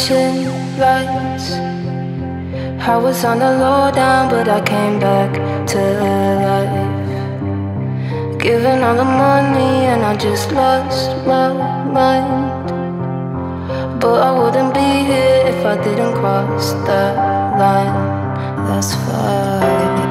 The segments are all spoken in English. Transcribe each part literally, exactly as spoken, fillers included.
flashing lights. I was on the low down, but I came back to life. Giving all the money and I just lost my mind. But I wouldn't be here if I didn't cross that line. That's fine.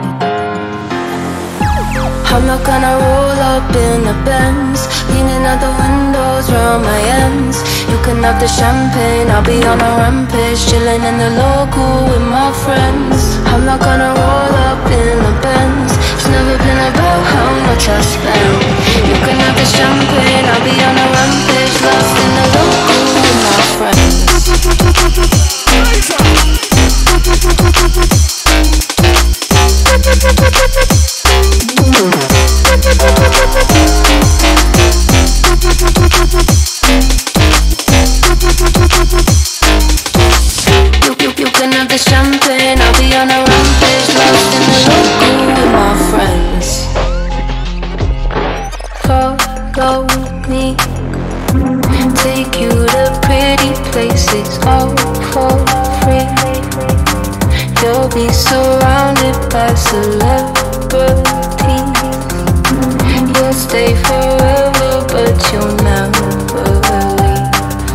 I'm not gonna roll up in the Benz, leaning out the windows round my ends. You can have the champagne, I'll be on a rampage, chilling in the local with my friends. I'm not gonna roll up in the Benz, it's never been about how much I spend. You can have the champagne, I'll be on a rampage, lost in the local with my friends. You, you, you can have the champagne, I'll be on a rampage, lost in the local with my friends. Follow me, take you to pretty places, all for free. You'll be surrounded by celebrities. You'll stay forever, but you'll never leave.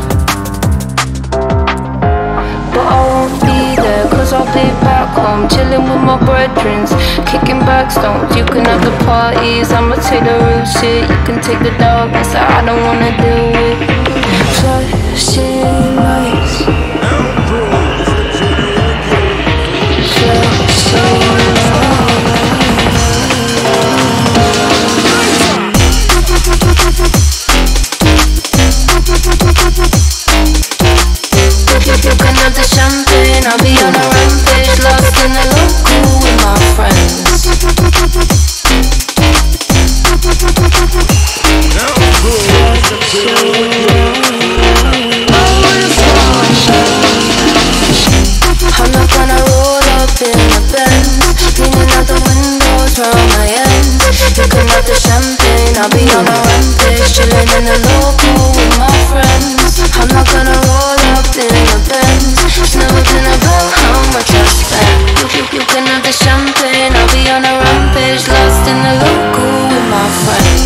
But I won't be there, cause I'll be back home, chilling with my brethren, kicking back stones. You can have the parties, I'ma take the real shit. You can take the darkness that I don't wanna deal with. Flashing lights, you can have the champagne, I'll be on a rampage, lost in the local with my friends. I'm not gonna roll up in the Benz, leaning out the windows round my ends. You can have the champagne, I'll be on a rampage, chilling in the local with my friends. I'm not gonna roll up in the Benz, it's never been about how much I spend. You, you, you can have the champagne, I'll be on a rampage, lost in the local with my friends.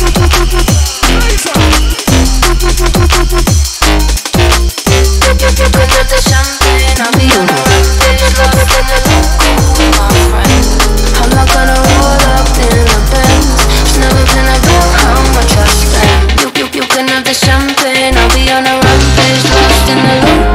You can have the champagne, I'll be on a rampage, lost in the local with my friends. I'm not gonna roll up in the Benz, it's never been about how much I spend. You, you, you can have the champagne, I'll be on a rampage, lost in the local.